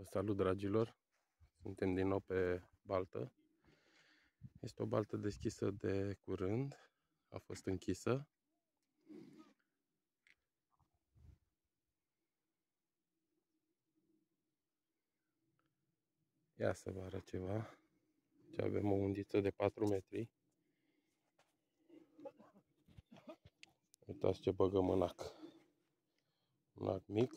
Salut, dragilor! Suntem din nou pe baltă. Este o baltă deschisă de curând. A fost închisă. Ia să vă arăt ceva. Aici avem o undiță de 4 metri. Uitați ce băgăm în ac. Un ac mic.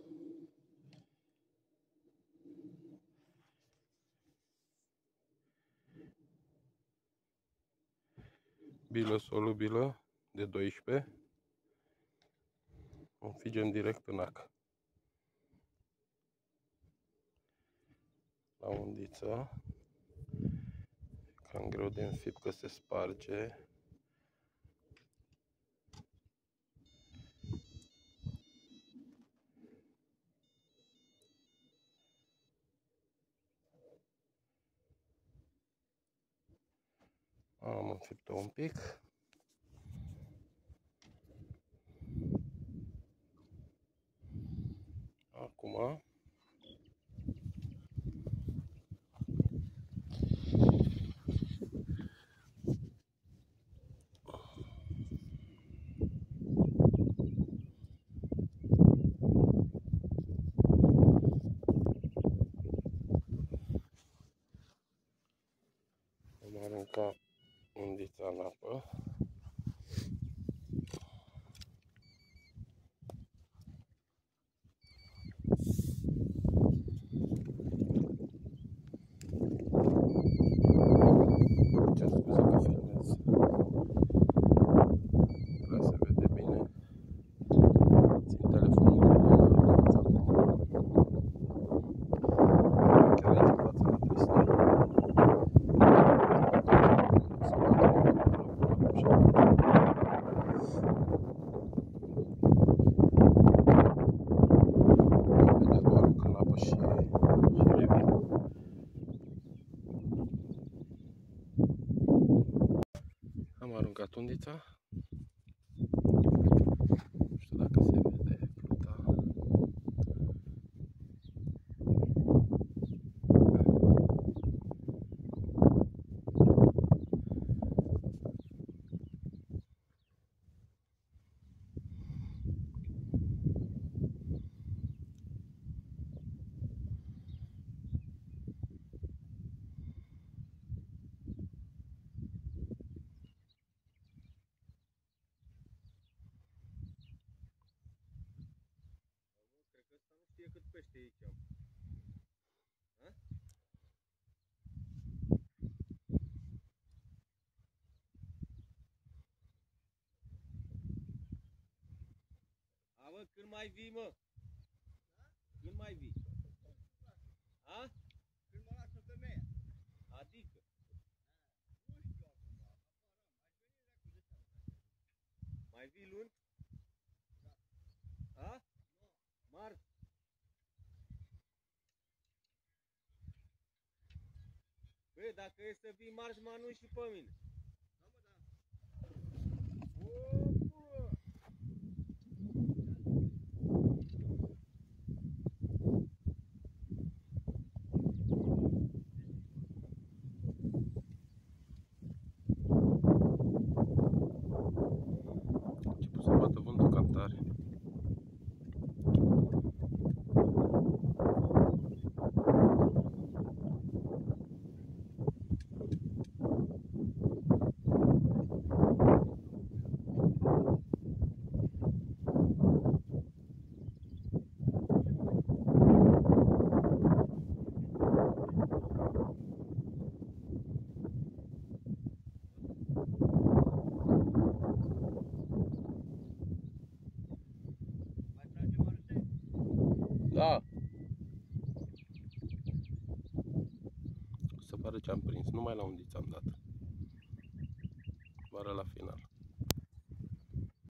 Bilă solubilă de 12. O înfigem direct în ac. La undiță. Cam greu de înfipt că se sparge. Am înfipt-o un pic. Acum vom arunca undița în apă. Ce scuze că filmez. Vrea să vede bine. Țin telefonul cu mâna, chiar aici în fața la tristă. Imediat o arunc în apă și revin. Am aruncat undița. Nu știu dacă se vede pluta. Știe cât pește aici am. Ha? A, mă, când mai vii, mă? Când mai vii? A? Când mă lasă femeia. Adică? Nu știu acum, Mai vii luni? Da. A? Marți? Băi, dacă e să vii marți, mă anunți și pe mine. Da, mă, da. O, A început să bată vântul cam tare. Mai trage Maruse? Da! O să vă arăt ce am prins. Numai la undiță am dat. Vă arăt la final.